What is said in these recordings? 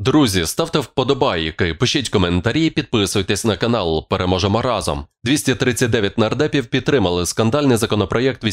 Друзі, ставте вподобайки, пишіть коментарі, підписуйтесь на канал, переможемо разом. 239 нардепів підтримали скандальний законопроєкт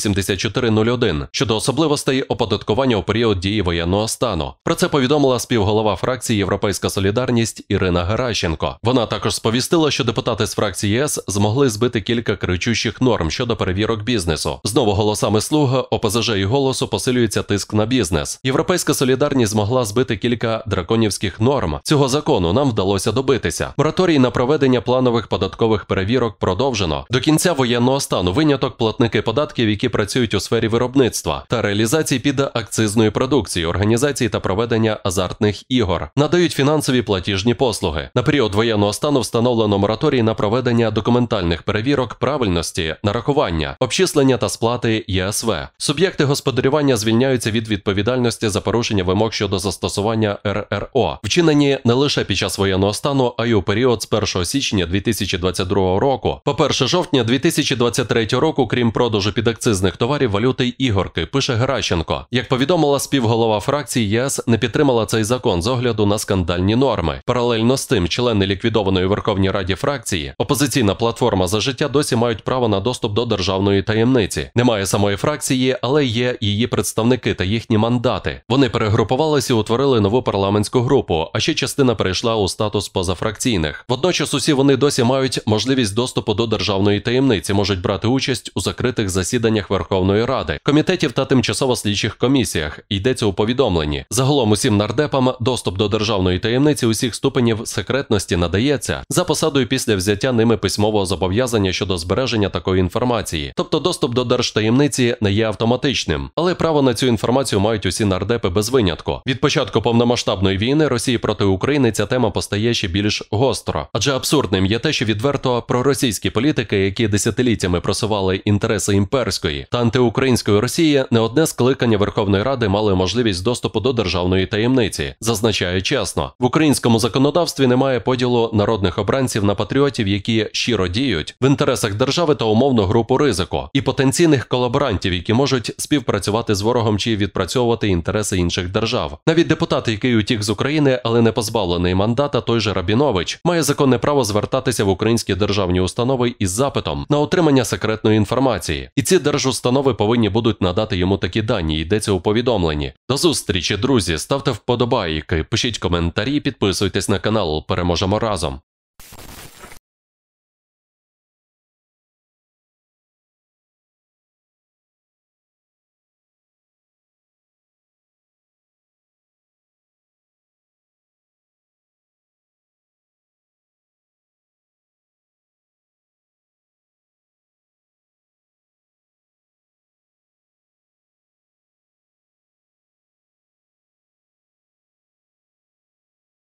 8401 щодо особливостей оподаткування у період дії воєнного стану. Про це повідомила співголова фракції «Європейська солідарність» Ірина Геращенко. Вона також сповістила, що депутати з фракції ЄС змогли збити кілька кричущих норм щодо перевірок бізнесу. Знову голосами «Слуг», ОПЗЖ і «Голосу» посилюється тиск на бізнес. «Європейська солідарність» змогла збити кілька драконівських норм. Цього закону нам вдалося добитися. Мораторій на проведення планових податкових перевірок продовжено. До кінця воєнного стану виняток платники податків, які працюють у сфері виробництва та реалізації під акцизної продукції, організації та проведення азартних ігор. Надають фінансові платіжні послуги. На період воєнного стану встановлено мораторій на проведення документальних перевірок правильності, нарахування, обчислення та сплати ЄСВ. Суб'єкти господарювання звільняються від відповідальності за порушення вимог щодо застосування РРО, вчинені не лише під час воєнного стану, а й у період з 1 січня 2022 року по 1 жовтня 2023 року, крім продажу підакцизних товарів, валюти й ігорки, пише Геращенко. Як повідомила співголова фракції, ЄС не підтримала цей закон з огляду на скандальні норми. Паралельно з тим, члени ліквідованої Верховній Раді фракції, опозиційна платформа «За життя» досі мають право на доступ до державної таємниці. Немає самої фракції, але є її представники та їхні мандати. Вони перегрупувалися і утворили нову парламентську групу, а ще частина перейшла у статус позафракційних. Водночас усі вони досі мають можливість доступу до державної таємниці, можуть брати участь у закритих засіданнях Верховної Ради, комітетів та тимчасово-слідчих комісіях, йдеться у повідомленні. Загалом усім нардепам доступ до державної таємниці усіх ступенів секретності надається за посадою після взяття ними письмового зобов'язання щодо збереження такої інформації. Тобто доступ до держтаємниці не є автоматичним, але право на цю інформацію мають усі нардепи без винятку. Від початку повномасштабної війни Росії проти України ця тема постає ще більш гостро. Адже абсурдним є те, що відверто проросійські політики, які десятиліттями просували інтереси імперської та антиукраїнської Росії, не одне скликання Верховної Ради мали можливість доступу до державної таємниці. Зазначає чесно, в українському законодавстві немає поділу народних обранців на патріотів, які щиро діють в інтересах держави та умовну групу ризику, і потенційних колаборантів, які можуть співпрацювати з ворогом чи відпрацьовувати інтереси інших держав. Навіть депутат, який утік з України, але не позбавлений мандата, той же Рабінович, має законне право звертатися в українські державні установи із запитом на отримання секретної інформації. І ці держустанови повинні будуть надати йому такі дані, йдеться у повідомленні. До зустрічі, друзі, ставте вподобайки, пишіть коментарі, підписуйтесь на канал, переможемо разом.